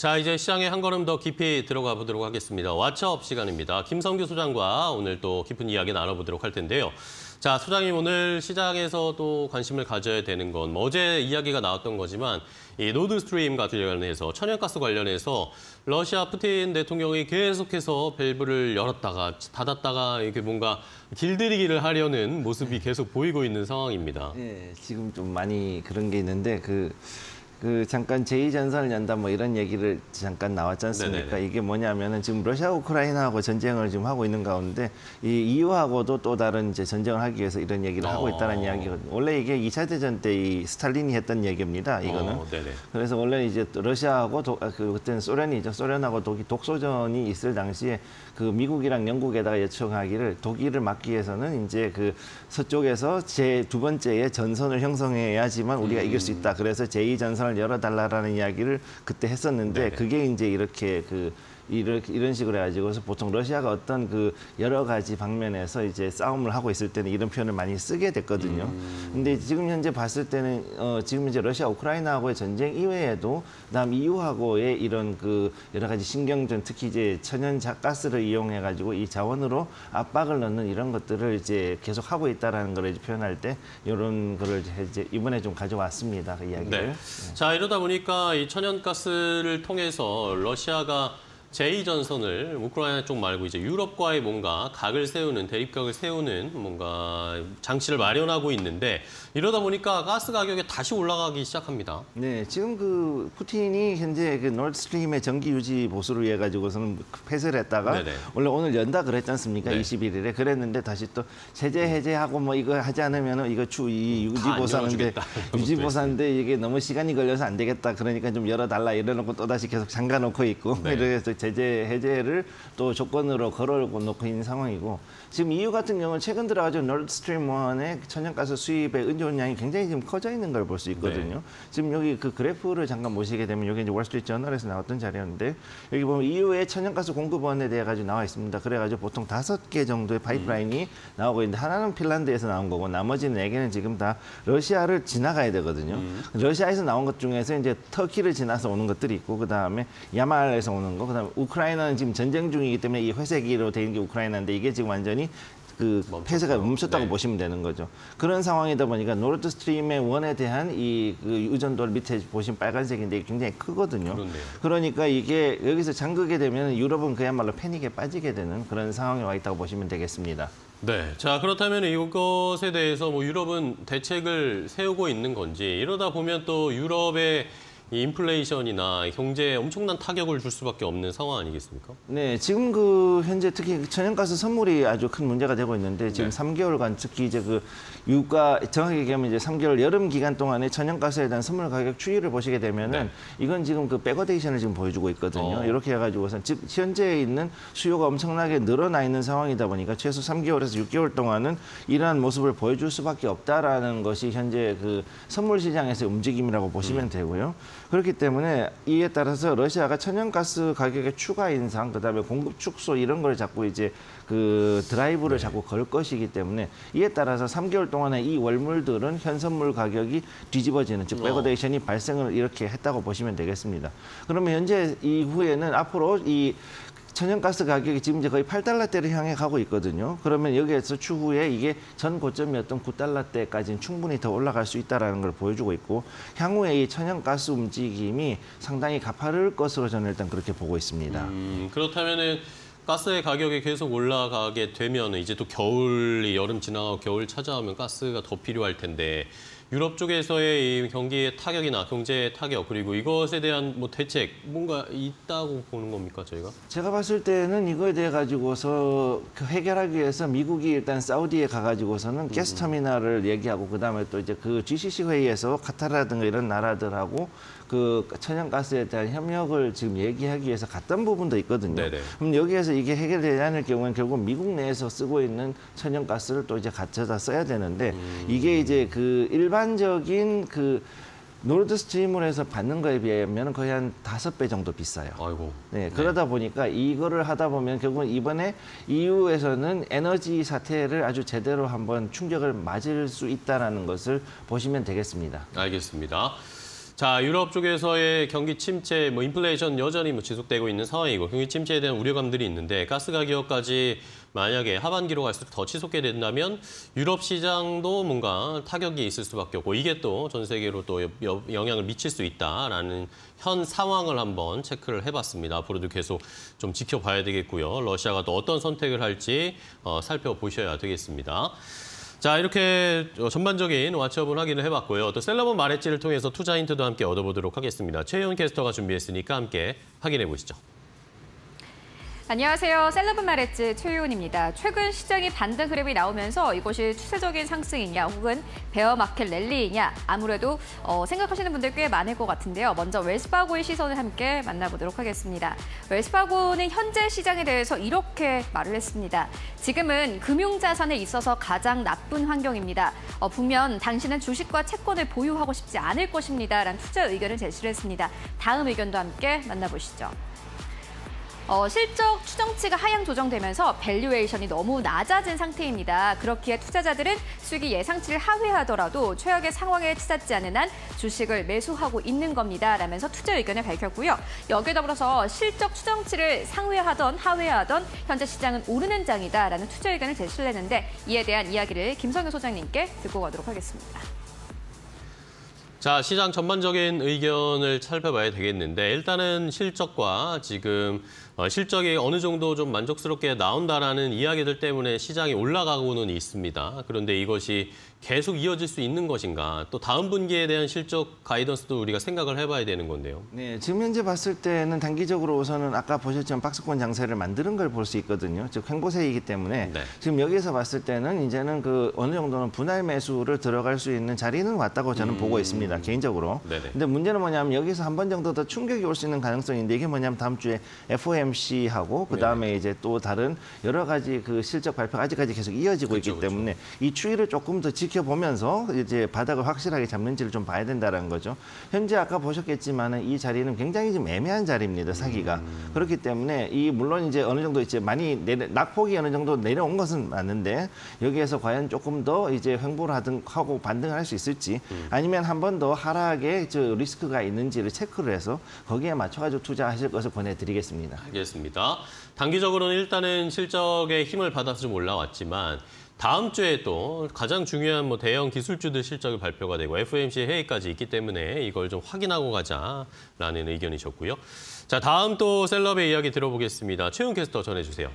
자, 이제 시장에 한 걸음 더 깊이 들어가 보도록 하겠습니다. 왓츠업 시간입니다. 김성규 소장과 오늘 또 깊은 이야기 나눠보도록 할 텐데요. 자, 소장님 오늘 시장에서 또 관심을 가져야 되는 건 어제 이야기가 나왔던 거지만 이 노드스트림 관련해서 천연가스 관련해서 러시아 푸틴 대통령이 계속해서 밸브를 열었다가 닫았다가 이렇게 뭔가 길들이기를 하려는 모습이 계속 보이고 있는 상황입니다. 네, 지금 좀 많이 그런 게 있는데 잠깐 제2전선을 연다 뭐 이런 얘기를 잠깐 나왔지 않습니까? 네네네. 이게 뭐냐면은 지금 러시아 우크라이나하고 전쟁을 지금 하고 있는 가운데 이 EU하고도 또 다른 이제 전쟁을 하기 위해서 이런 얘기를 하고 있다는 이야기거든요. 원래 이게 2차 대전 때 이 스탈린이 했던 얘기입니다. 이거는. 네네. 그래서 원래 이제 러시아하고 그때는 소련이죠. 소련하고 독소전이 있을 당시에 그 미국이랑 영국에다가 요청하기를 독일을 막기 위해서는 이제 그 서쪽에서 제 두 번째의 전선을 형성해야지만 우리가 이길 수 있다. 그래서 제2전선을 열어달라는 이야기를 그때 했었는데 네네. 그게 이제 이렇게 이런 식으로 해가지고서 보통 러시아가 어떤 그 여러 가지 방면에서 이제 싸움을 하고 있을 때는 이런 표현을 많이 쓰게 됐거든요. 근데 지금 현재 봤을 때는 지금 이제 러시아 우크라이나하고의 전쟁 이외에도 그다음 EU하고의 이런 그 여러 가지 신경전 특히 이제 천연 가스를 이용해 가지고 이 자원으로 압박을 넣는 이런 것들을 이제 계속 하고 있다라는 걸 이제 표현할 때 이런 거를 이제 이번에 좀 가져왔습니다. 그 이야기를. 네. 자, 이러다 보니까 이 천연가스를 통해서 러시아가 제2전선을 우크라이나 쪽 말고 이제 유럽과의 뭔가 각을 세우는, 대립각을 세우는 뭔가 장치를 마련하고 있는데 이러다 보니까 가스 가격이 다시 올라가기 시작합니다. 네, 지금 그 푸틴이 현재 그 노드스트림의 전기 유지 보수를 위해 가지고서는 폐쇄를 했다가 네네. 원래 오늘 연다 그랬지 않습니까? 네. 21일에 그랬는데 다시 또 제재 해제하고 뭐 이거 하지 않으면은 이거 이 유지 보수하는데 유지 보수하는데 이게 너무 시간이 걸려서 안 되겠다. 그러니까 좀 열어달라 이래놓고 또 다시 계속 잠가 놓고 있고 네. 이래서 제재 해제를 또 조건으로 걸어놓고 있는 상황이고 지금 EU 같은 경우는 최근 들어가지고 노드스트림 1의 천연가스 수입의 은전량이 굉장히 지금 커져 있는 걸 볼 수 있거든요. 네. 지금 여기 그 그래프를 잠깐 보시게 되면 여기 이제 월스트리트 저널에서 나왔던 자료인데 여기 보면 EU의 천연가스 공급원에 대해 가지고 나와 있습니다. 그래가지고 보통 5개 정도의 파이프라인이 나오고 있는데 하나는 핀란드에서 나온 거고 나머지는 4개는 지금 다 러시아를 지나가야 되거든요. 러시아에서 나온 것 중에서 이제 터키를 지나서 오는 것들이 있고 그 다음에 야말에서 오는 거, 그 다음에 우크라이나는 지금 전쟁 중이기 때문에 이 회색으로 돼 있는 게 우크라이나인데 이게 지금 완전히 그 폐쇄가 멈췄다고 네. 보시면 되는 거죠. 그런 상황이다 보니까 노드스트림의 1에 대한 이 그 의존도를 밑에 보시면 빨간색인데 이게 굉장히 크거든요. 그렇네요. 그러니까 이게 여기서 잠그게 되면 유럽은 그야말로 패닉에 빠지게 되는 그런 상황에 와 있다고 보시면 되겠습니다. 네. 자, 그렇다면 이것에 대해서 뭐 유럽은 대책을 세우고 있는 건지 이러다 보면 또 유럽의 이 인플레이션이나 경제에 엄청난 타격을 줄 수밖에 없는 상황 아니겠습니까? 네, 지금 그 현재 특히 천연가스 선물이 아주 큰 문제가 되고 있는데 지금 네. 3개월간 특히 이제 그 유가 정확히 얘기하면 이제 3개월 여름 기간 동안에 천연가스에 대한 선물 가격 추이를 보시게 되면은 네. 이건 지금 그 백워데이션을 지금 보여주고 있거든요. 이렇게 이렇게 해가지고선 즉 현재 있는 수요가 엄청나게 늘어나 있는 상황이다 보니까 최소 3개월에서 6개월 동안은 이러한 모습을 보여줄 수밖에 없다라는 것이 현재 그 선물 시장에서의 움직임이라고 보시면 되고요. 그렇기 때문에 이에 따라서 러시아가 천연가스 가격의 추가 인상, 그다음에 공급 축소 이런 걸 자꾸 이제 그 드라이브를 자꾸 걸 것이기 때문에 이에 따라서 3개월 동안에 이 월물들은 현선물 가격이 뒤집어지는 즉 백워데이션이 발생을 이렇게 했다고 보시면 되겠습니다. 그러면 현재 이후에는 앞으로 이 천연가스 가격이 지금 이제 거의 8달러대를 향해 가고 있거든요. 그러면 여기에서 추후에 이게 전 고점이었던 9달러대까지는 충분히 더 올라갈 수 있다는 걸 보여주고 있고 향후에 이 천연가스 움직임이 상당히 가파를 것으로 저는 일단 그렇게 보고 있습니다. 그렇다면은 가스의 가격이 계속 올라가게 되면 이제 또 겨울이 여름 지나가고 겨울 찾아오면 가스가 더 필요할 텐데 유럽 쪽에서의 이 경기의 타격이나 경제의 타격 그리고 이것에 대한 뭐 대책 뭔가 있다고 보는 겁니까 저희가? 제가 봤을 때는 이거에 대해 가지고서 해결하기 위해서 미국이 일단 사우디에 가가지고서는 가스 터미널을 얘기하고 그다음에 또 이제 그 GCC 회의에서 카타르라든가 이런 나라들하고 그 천연가스에 대한 협력을 지금 얘기하기 위해서 갔던 부분도 있거든요. 네네. 그럼 여기에서 이게 해결되지 않을 경우는 결국 미국 내에서 쓰고 있는 천연가스를 또 이제 가져다 써야 되는데 이게 이제 그 일반적인 그 노드스트림으로 해서 받는 거에 비하면 거의 한 5배 정도 비싸요. 아이고. 네, 그러다 보니까 이거를 하다 보면 결국은 이번에 EU에서는 에너지 사태를 아주 제대로 한번 충격을 맞을 수 있다는 것을 보시면 되겠습니다. 알겠습니다. 자, 유럽 쪽에서의 경기 침체, 인플레이션 여전히 지속되고 있는 상황이고 경기 침체에 대한 우려감들이 있는데 가스 가격까지 만약에 하반기로 갈수록 더 치솟게 된다면 유럽 시장도 뭔가 타격이 있을 수밖에 없고 이게 또 전 세계로 또 영향을 미칠 수 있다라는 현 상황을 한번 체크를 해봤습니다. 앞으로도 계속 좀 지켜봐야 되겠고요. 러시아가 또 어떤 선택을 할지 살펴보셔야 되겠습니다. 자, 이렇게 전반적인 왓츠업을 확인을 해봤고요. 또 셀러본 마레츠를 통해서 투자 힌트도 함께 얻어보도록 하겠습니다. 최희원 캐스터가 준비했으니까 함께 확인해 보시죠. 안녕하세요. 셀러본 마레츠 최유은입니다. 최근 시장이 반등 흐름이 나오면서 이것이 추세적인 상승이냐 혹은 베어마켓 랠리이냐 아무래도 생각하시는 분들 꽤 많을 것 같은데요. 먼저 웰스파고의 시선을 함께 만나보도록 하겠습니다. 웰스파고는 현재 시장에 대해서 이렇게 말을 했습니다. 지금은 금융자산에 있어서 가장 나쁜 환경입니다. 분명 당신은 주식과 채권을 보유하고 싶지 않을 것입니다. 라는 투자 의견을 제시를 했습니다. 다음 의견도 함께 만나보시죠. 실적 추정치가 하향 조정되면서 밸류에이션이 너무 낮아진 상태입니다. 그렇기에 투자자들은 수익이 예상치를 하회하더라도 최악의 상황에 치닫지 않는 한 주식을 매수하고 있는 겁니다. 라면서 투자 의견을 밝혔고요. 여기에 더불어서 실적 추정치를 상회하던 하회하던 현재 시장은 오르는 장이다. 라는 투자 의견을 제시를 했는데 이에 대한 이야기를 김성규 소장님께 듣고 가도록 하겠습니다. 자, 시장 전반적인 의견을 살펴봐야 되겠는데 일단은 실적과 지금 실적이 어느 정도 좀 만족스럽게 나온다라는 이야기들 때문에 시장이 올라가고는 있습니다. 그런데 이것이 계속 이어질 수 있는 것인가? 또 다음 분기에 대한 실적 가이던스도 우리가 생각을 해봐야 되는 건데요. 네, 지금 현재 봤을 때는 단기적으로 우선은 아까 보셨지만 박스권 장세를 만드는 걸 볼 수 있거든요. 즉 횡보세이기 때문에 네. 지금 여기에서 봤을 때는 이제는 어느 정도는 분할 매수를 들어갈 수 있는 자리는 왔다고 저는 보고 있습니다. 개인적으로. 네네. 근데 문제는 뭐냐면 여기서 한 번 정도 더 충격이 올 수 있는 가능성인데 이게 뭐냐면 다음 주에 FOMC하고 그다음에 이제 또 다른 여러 가지 실적 발표가 아직까지 계속 이어지고 있기 때문에 이 추이를 조금 더 지켜보면서 이제 바닥을 확실하게 잡는지를 좀 봐야 된다는 거죠. 현재 아까 보셨겠지만은 이 자리는 굉장히 좀 애매한 자리입니다. 사기가. 그렇기 때문에 물론 이제 어느 정도 이제 많이 낙폭이 어느 정도 내려온 것은 맞는데 여기에서 과연 조금 더 이제 횡보를 하고 반등을 할 수 있을지 아니면 한 번 더 하락에 리스크가 있는지를 체크를 해서 거기에 맞춰가지고 투자하실 것을 권해드리겠습니다. 알겠습니다. 단기적으로는 일단은 실적의 힘을 받아서 좀 올라왔지만 다음 주에 또 가장 중요한 대형 기술주들 실적이 발표가 되고 FOMC 회의까지 있기 때문에 이걸 좀 확인하고 가자라는 의견이셨고요. 자, 다음 또 셀럽의 이야기 들어보겠습니다. 최훈 캐스터 전해주세요.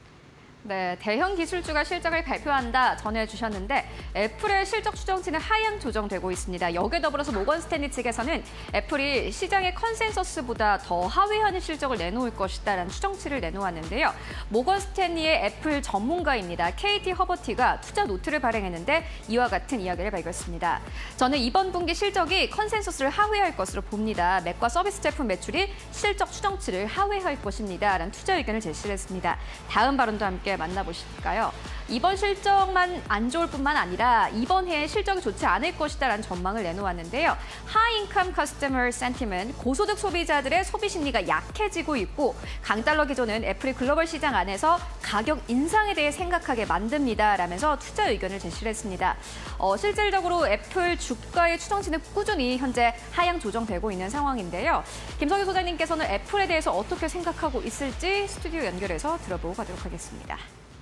네, 대형 기술주가 실적을 발표한다 전해주셨는데 애플의 실적 추정치는 하향 조정되고 있습니다. 여기에 더불어서 모건 스탠리 측에서는 애플이 시장의 컨센서스보다 더 하회하는 실적을 내놓을 것이다라는 추정치를 내놓았는데요. 모건 스탠리의 애플 전문가입니다. KT 허버티가 투자 노트를 발행했는데 이와 같은 이야기를 밝혔습니다. 저는 이번 분기 실적이 컨센서스를 하회할 것으로 봅니다. 맥과 서비스 제품 매출이 실적 추정치를 하회할 것입니다. 라는 투자 의견을 제시를 했습니다. 다음 발언도 함께 만나보실까요? 이번 실적만 안 좋을 뿐만 아니라 이번 해에 실적이 좋지 않을 것이다라는 전망을 내놓았는데요. High Income Customer Sentiment, 고소득 소비자들의 소비 심리가 약해지고 있고 강달러 기조는 애플이 글로벌 시장 안에서 가격 인상에 대해 생각하게 만듭니다. 라면서 투자 의견을 제시를 했습니다. 실질적으로 애플 주가의 추정치는 꾸준히 현재 하향 조정되고 있는 상황인데요. 김성규 소장님께서는 애플에 대해서 어떻게 생각하고 있을지 스튜디오 연결해서 들어보고 가도록 하겠습니다.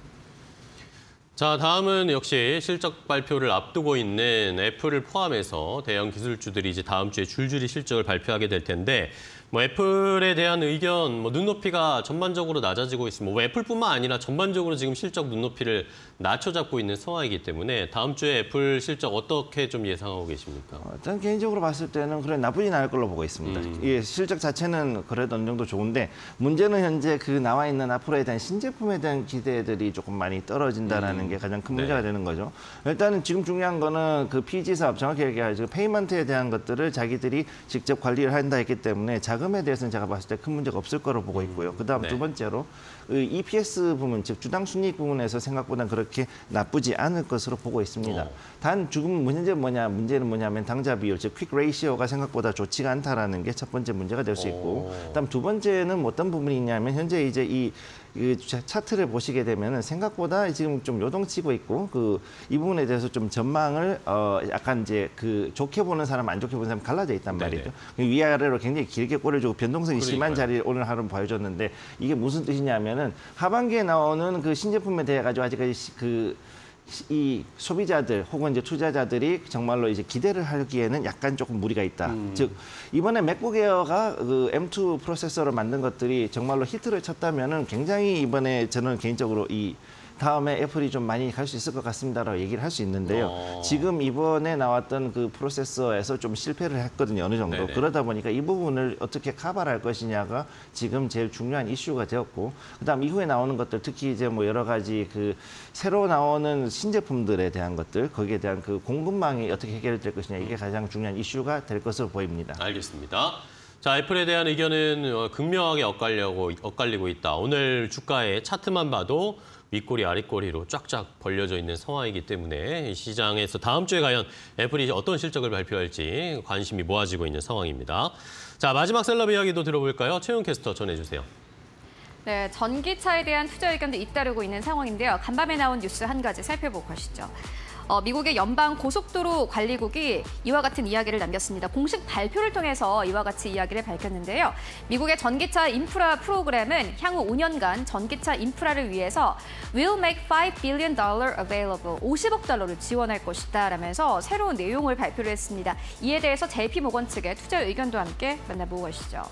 자, 다음은 역시 실적 발표를 앞두고 있는 애플을 포함해서 대형 기술주들이 이제 다음 주에 줄줄이 실적을 발표하게 될 텐데 애플에 대한 의견, 눈높이가 전반적으로 낮아지고 있습니다. 애플뿐만 아니라 전반적으로 지금 실적 눈높이를 낮춰잡고 있는 상황이기 때문에 다음 주에 애플 실적 어떻게 좀 예상하고 계십니까? 저는 개인적으로 봤을 때는 그래 나쁘진 않을 걸로 보고 있습니다. 예, 실적 자체는 그래도 어느 정도 좋은데 문제는 현재 나와 있는 앞으로에 대한 신제품에 대한 기대들이 조금 많이 떨어진다라는 게 가장 큰 문제가 되는 거죠. 일단은 지금 중요한 거는 PG 사업, 정확히 얘기하죠. 페이먼트에 대한 것들을 자기들이 직접 관리를 한다 했기 때문에 자금에 대해서는 제가 봤을 때 큰 문제가 없을 거로 보고 있고요. 그다음 두 번째로 EPS 부분, 즉 주당 순이익 부분에서 생각보다 그렇게 나쁘지 않을 것으로 보고 있습니다. 단 지금 문제는 뭐냐면 당좌 비율, 즉 퀵 레이시오가 생각보다 좋지가 않다라는 게 첫 번째 문제가 될 수 있고, 그다음 두 번째는 어떤 부분이 있냐면 현재 이제 이 차트를 보시게 되면은 생각보다 지금 좀 요동치고 있고 이 부분에 대해서 좀 전망을 약간 이제 좋게 보는 사람, 안 좋게 보는 사람 갈라져 있단 말이죠. 위아래로 굉장히 길게 꼬려주고 변동성이 심한 자리를 오늘 하루 보여줬는데 이게 무슨 뜻이냐면은 하반기에 나오는 그 신제품에 대해 가지고 아직까지 이 소비자들 혹은 이제 투자자들이 정말로 이제 기대를 하기에는 약간 조금 무리가 있다. 즉 이번에 맥북 에어가 M2 프로세서를 만든 것들이 정말로 히트를 쳤다면은 굉장히 이번에 저는 개인적으로 다음에 애플이 좀 많이 갈 수 있을 것 같습니다라고 얘기를 할 수 있는데요. 지금 이번에 나왔던 그 프로세서에서 좀 실패를 했거든요. 어느 정도. 네네. 그러다 보니까 이 부분을 어떻게 커버할 것이냐가 지금 제일 중요한 이슈가 되었고, 그다음 이후에 나오는 것들, 특히 이제 뭐 여러 가지 새로 나오는 신제품들에 대한 것들, 거기에 대한 공급망이 어떻게 해결될 것이냐, 이게 가장 중요한 이슈가 될 것으로 보입니다. 알겠습니다. 자, 애플에 대한 의견은 극명하게 엇갈리고 있다. 오늘 주가의 차트만 봐도 윗꼬리 아랫꼬리로 쫙쫙 벌려져 있는 상황이기 때문에 이 시장에서 다음 주에 과연 애플이 어떤 실적을 발표할지 관심이 모아지고 있는 상황입니다. 자, 마지막 셀럽 이야기도 들어볼까요? 최훈 캐스터 전해주세요. 네, 전기차에 대한 투자 의견도 잇따르고 있는 상황인데요. 간밤에 나온 뉴스 한 가지 살펴보고 가시죠. 미국의 연방 고속도로 관리국이 이와 같은 이야기를 남겼습니다. 공식 발표를 통해서 이와 같이 이야기를 밝혔는데요. 미국의 전기차 인프라 프로그램은 향후 5년간 전기차 인프라를 위해서 will make $5 billion available, 50억 달러를 지원할 것이다 라면서 새로운 내용을 발표를 했습니다. 이에 대해서 JP모건 측의 투자 의견도 함께 만나보고 가시죠.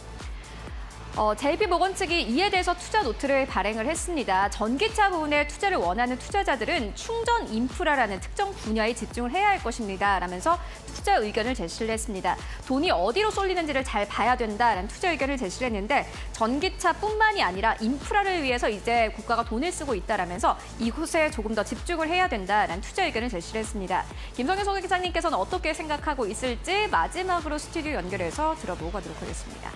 JP모건 측이 이에 대해서 투자 노트를 발행을 했습니다. 전기차 부분에 투자를 원하는 투자자들은 충전 인프라라는 특정 분야에 집중을 해야 할 것입니다. 라면서 투자 의견을 제시를 했습니다. 돈이 어디로 쏠리는지를 잘 봐야 된다라는 투자 의견을 제시를 했는데 전기차뿐만이 아니라 인프라를 위해서 이제 국가가 돈을 쓰고 있다라면서 이곳에 조금 더 집중을 해야 된다라는 투자 의견을 제시를 했습니다. 김성현 소장님께서는 어떻게 생각하고 있을지 마지막으로 스튜디오 연결해서 들어보고 가도록 하겠습니다.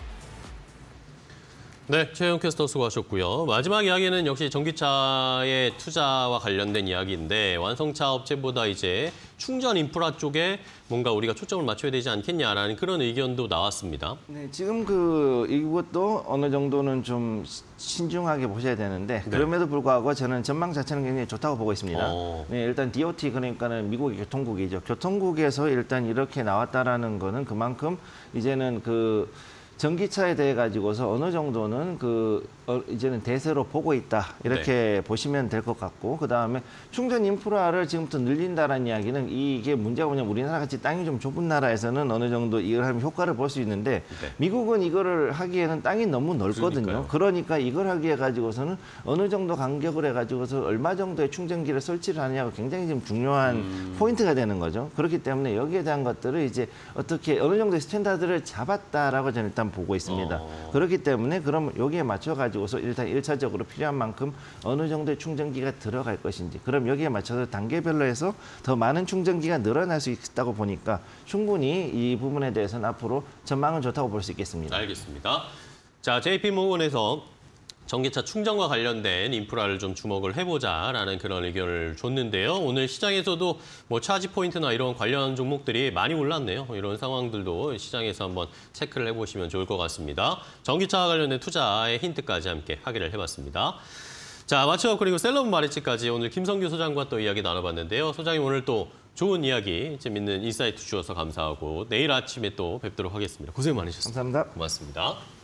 네, 최영 캐스터 수고하셨고요. 마지막 이야기는 역시 전기차의 투자와 관련된 이야기인데 완성차 업체보다 이제 충전 인프라 쪽에 뭔가 우리가 초점을 맞춰야 되지 않겠냐라는 그런 의견도 나왔습니다. 네, 지금 이것도 어느 정도는 좀 신중하게 보셔야 되는데 그럼에도 불구하고 저는 전망 자체는 굉장히 좋다고 보고 있습니다. 네, 일단 DOT 그러니까는 미국의 교통국이죠. 교통국에서 일단 이렇게 나왔다라는 거는 그만큼 이제는 전기차에 대해 가지고서 어느 정도는 이제는 대세로 보고 있다 이렇게 보시면 될 것 같고, 그 다음에 충전 인프라를 지금부터 늘린다라는 이야기는 이게 문제가 뭐냐면 우리나라 같이 땅이 좀 좁은 나라에서는 어느 정도 이걸 하면 효과를 볼 수 있는데 미국은 이거를 하기에는 땅이 너무 넓거든요. 그러니까요. 그러니까 이걸 하기에 가지고서는 어느 정도 간격을 해가지고서 얼마 정도의 충전기를 설치를 하느냐가 굉장히 지금 중요한 포인트가 되는 거죠. 그렇기 때문에 여기에 대한 것들을 이제 어떻게 어느 정도의 스탠다드를 잡았다라고 저는 일단 보고 있습니다. 그렇기 때문에 그럼 여기에 맞춰가지고서 일단 1차적으로 필요한 만큼 어느 정도의 충전기가 들어갈 것인지, 그럼 여기에 맞춰서 단계별로 해서 더 많은 충전기가 늘어날 수 있다고 보니까 충분히 이 부분에 대해서는 앞으로 전망은 좋다고 볼 수 있겠습니다. 알겠습니다. 자, JP모건에서 전기차 충전과 관련된 인프라를 좀 주목을 해보자라는 그런 의견을 줬는데요. 오늘 시장에서도 뭐 차지 포인트나 이런 관련 종목들이 많이 올랐네요. 이런 상황들도 시장에서 한번 체크를 해보시면 좋을 것 같습니다. 전기차와 관련된 투자의 힌트까지 함께 확인을 해봤습니다. 자, 마치업 그리고 셀럽 마리츠까지 오늘 김성규 소장과 또 이야기 나눠봤는데요. 소장님 오늘 또 좋은 이야기, 재밌는 인사이트 주셔서 감사하고 내일 아침에 또 뵙도록 하겠습니다. 고생 많으셨습니다. 감사합니다. 고맙습니다.